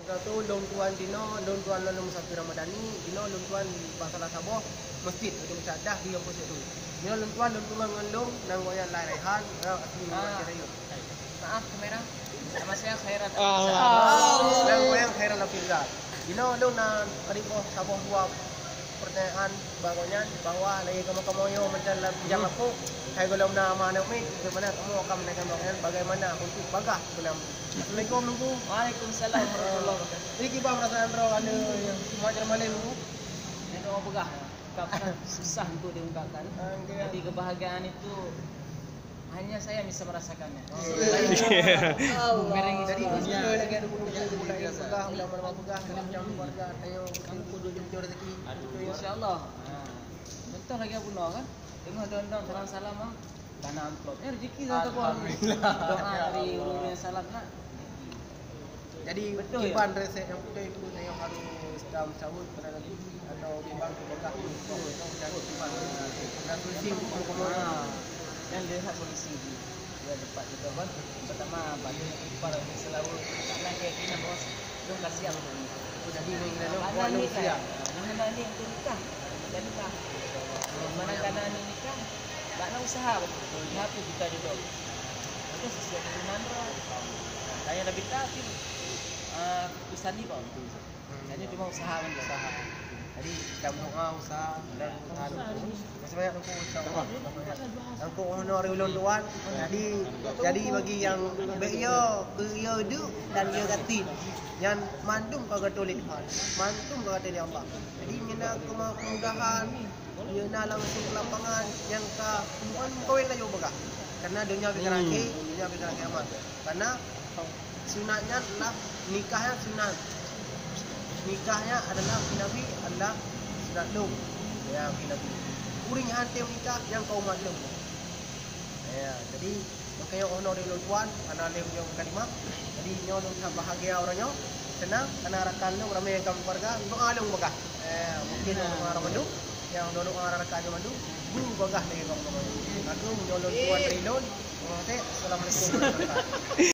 tu long tuan dino long tuan lalu musafir Ramadani dino long tuan di Pasalah Sabah masjid ada musyadah dia pun situ. Dino long tuan ngang nang goyang laihan asli kira. Maaf kamera. Nama saya Khairat. Nang goyang Khairat Afizal. Dino long na paripo Sabah dua pertanyaan bangunnya bahwa lagi kamu yo macam yang aku saya golong nama anak ni bagaimana kamu akan menaikkan bangunan bagaimana untuk bagah dalam Assalamualaikum nunggu. Waalaikumsalam warahmatullahi wabarakatuh. Ini kita perasaan bro ada yang macam mana nunggu? Yang kau begah. Ungkapkan susah untuk diungkapkan. Jadi kebahagiaan itu hanya saya bisa merasakannya. Mereng jadi kita lagi ada gunung begah udah malam begah macam keluarga ayo kudu jujur rezeki. Insyaallah. Bentar lagi Abu Noh kan. Tengok don-don salam salam ah. Dana amplop. Rezeki satu pun. Doa dari ulun salam nak. Jadi kiban resep yang kita itu yang harus dalam sahur pada lagi atau kiban berkah untuk mencari kiban dan solusi untuk komunal. Dan lihat solusi di tempat kita kan. Pertama bagi para selalu karena keyakinan bos belum kasihan untuk ini. Jadi mengenai mana nikah? Mana ni untuk nikah? Dan nikah. Mana kana ni nikah? Tak nak usaha betul. Tapi kita juga. Itu sesuai dengan saya lebih tapi keputusan ni bang. Jadi cuma usaha kan usaha. Jadi jam doa usaha dan anu sebanyak aku insyaallah aku honor ulun tuan jadi bagi yang beyo yo du dan yo gatin yang mandum kagak tolit mandum kagak tolit Allah jadi mina kemudahan yo na langsung ke lapangan yang ka kawin na yo baga karena dunia pikiran kiamat karena sunatnya adalah nikahnya adalah Nabi adalah sunat lum ya Nabi uring hantim nikah yang kau maklum ya jadi makanya honor ulun tuan ana lem yang kalimah jadi nyolong bahagia orangnya senang ana rakan lu ramai yang kamu keluarga doa lu bagah mungkin orang mandu yang dono orang rakan mandu bu bagah lagi kamu aku nyolong tuan rilon assalamualaikum warahmatullahi wabarakatuh